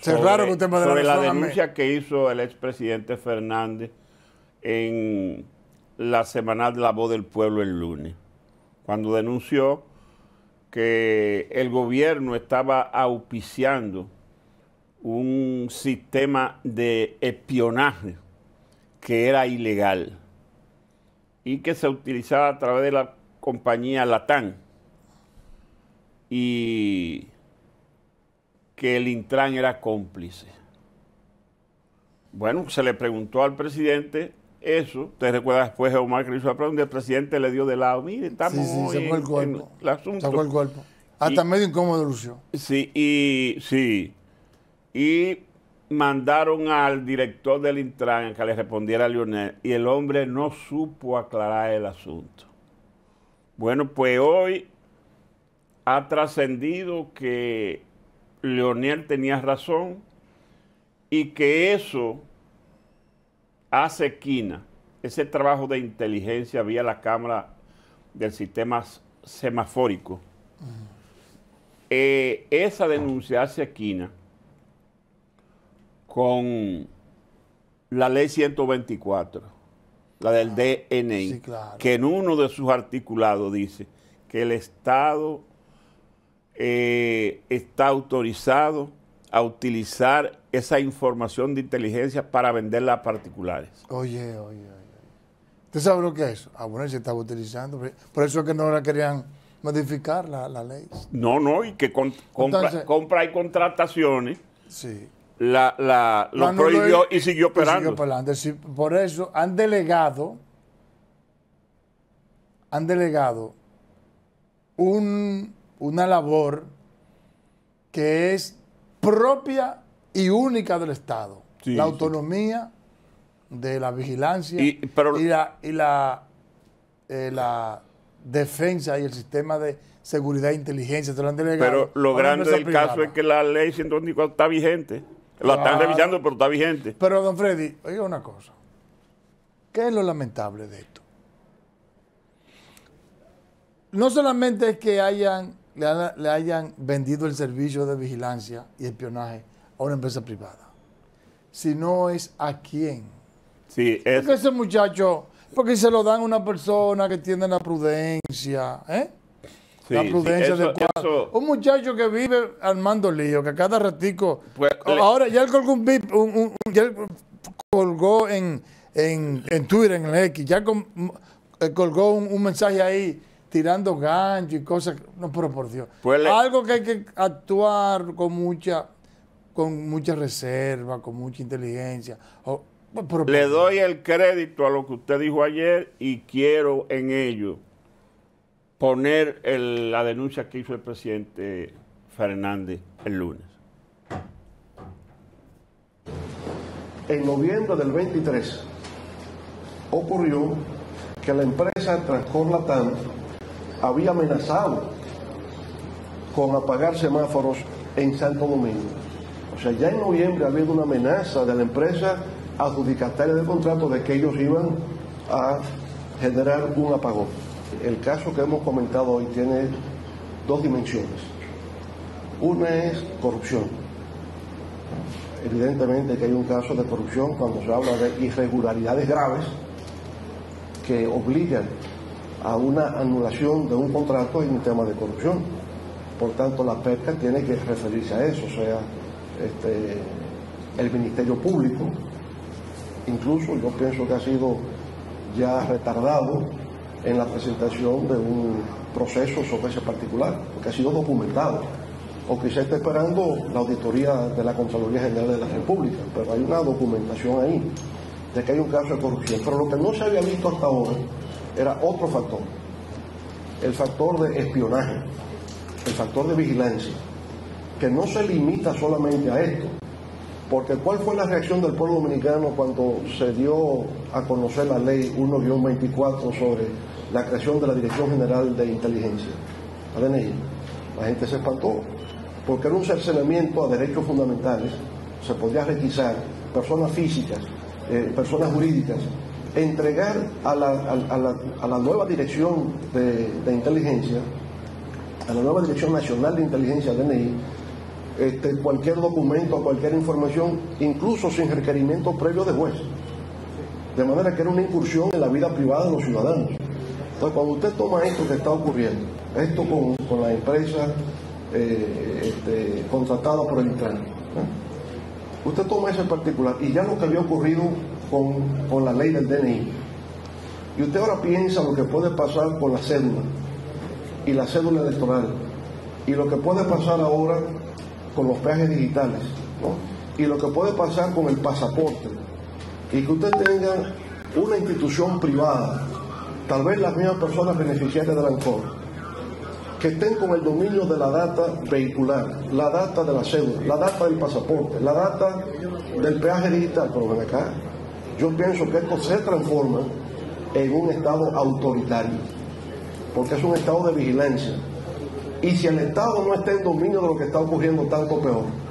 raro que usted me dé sobre la razón a mí. denuncia que hizo el expresidente Fernández en la semanal de La Voz del Pueblo el lunes, cuando denunció que el gobierno estaba auspiciando un sistema de espionaje que era ilegal y que se utilizaba a través de la compañía Latam, y que el Intran era cómplice. Bueno, se le preguntó al presidente eso. Usted recuerda después de Omar que le hizo la pregunta, el presidente le dio de lado. Mire, estamos sacó el cuerpo. en el asunto. Sacó el cuerpo. Hasta medio incómodo lució. Sí, y mandaron al director del Intran a que le respondiera a Leonel, y el hombre no supo aclarar el asunto. Bueno, pues hoy ha trascendido que Leonel tenía razón y que eso hace esquina, ese trabajo de inteligencia vía la cámara del sistema semafórico. Esa denuncia hace esquina con la ley 124, la del DNI, sí, claro, que en uno de sus articulados dice que el Estado está autorizado a utilizar esa información de inteligencia para venderla a particulares. Oye. ¿Usted sabe lo que es eso? Bueno, se estaba utilizando. Por eso es que no la querían modificar la ley. No, y que compra y contrataciones. Sí. Lo prohibió y siguió operando. Sí, por eso han delegado una labor que es propia y única del Estado. Sí, la autonomía de la vigilancia y la defensa y el sistema de seguridad e inteligencia. Se lo han delegado. Pero lo grande del caso es que la ley 124 está vigente. La están revisando, pero está vigente. Pero, don Freddy, oiga una cosa. ¿Qué es lo lamentable de esto? No solamente es que le hayan vendido el servicio de vigilancia y espionaje a una empresa privada, sino es a quién. Sí, porque ese muchacho, porque se lo dan a una persona que tiene la prudencia, Sí, la prudencia eso. Un muchacho que vive armando lío, que cada ratico... Pues, ahora ya él colgó ya él colgó en Twitter, en el X, ya colgó un mensaje ahí tirando gancho y cosas, no, pero por Dios. Pues algo que hay que actuar con mucha reserva, con mucha inteligencia. Le doy el crédito a lo que usted dijo ayer y quiero en ello poner la denuncia que hizo el presidente Fernández el lunes. En noviembre del 23 ocurrió que la empresa Transcorp Latam había amenazado con apagar semáforos en Santo Domingo. O sea, ya en noviembre había una amenaza de la empresa adjudicataria del contrato de que ellos iban a generar un apagón. El caso que hemos comentado hoy tiene dos dimensiones. Una es corrupción. Evidentemente que hay un caso de corrupción cuando se habla de irregularidades graves que obligan a una anulación de un contrato en un tema de corrupción. Por tanto, la PEPCA tiene que referirse a eso, o sea, el Ministerio Público. Incluso yo pienso que ha sido ya retardado en la presentación de un proceso sobre ese particular, porque ha sido documentado, o quizá está esperando la auditoría de la Contraloría General de la República, pero hay una documentación ahí de que hay un caso de corrupción. Pero lo que no se había visto hasta ahora era otro factor, el factor de espionaje, el factor de vigilancia, que no se limita solamente a esto, porque ¿cuál fue la reacción del pueblo dominicano cuando se dio a conocer la ley 1-24 sobre la creación de la Dirección General de Inteligencia, la DNI? La gente se espantó, porque era un cercenamiento a derechos fundamentales. Se podía requisar personas físicas, personas jurídicas, entregar a la nueva Dirección de Inteligencia, a la nueva Dirección Nacional de Inteligencia, DNI, cualquier documento, cualquier información, incluso sin requerimiento previo de juez. De manera que era una incursión en la vida privada de los ciudadanos. Entonces, cuando usted toma esto que está ocurriendo, esto con la empresa contratada por el Intran, usted toma ese particular y ya lo que había ocurrido con la ley del DNI, y usted ahora piensa lo que puede pasar con la cédula y la cédula electoral, y lo que puede pasar ahora con los peajes digitales, ¿no? Y lo que puede pasar con el pasaporte, y que usted tenga una institución privada, tal vez las mismas personas beneficiarias del ANCOR, que estén con el dominio de la data vehicular, la data de la cédula, la data del pasaporte, la data del peaje digital. Pero ven acá, yo pienso que esto se transforma en un estado autoritario, porque es un estado de vigilancia. Y si el Estado no está en dominio de lo que está ocurriendo, tanto peor.